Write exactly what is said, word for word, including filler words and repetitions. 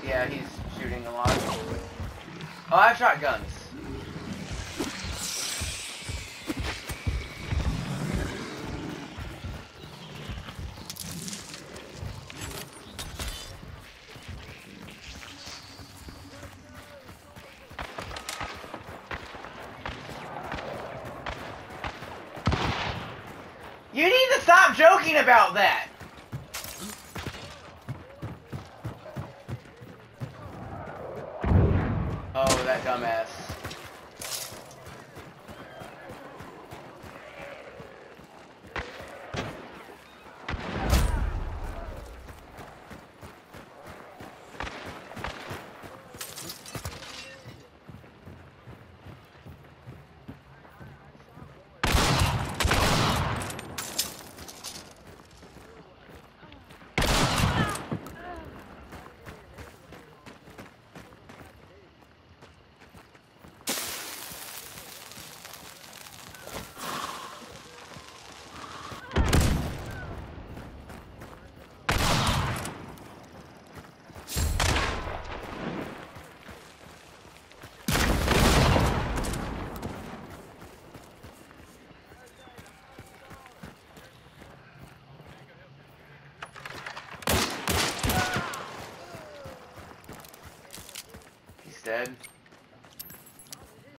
Yeah, he's shooting a lot. Oh, I have shotguns. You need to stop joking about that! Oh, that dumbass. Dead.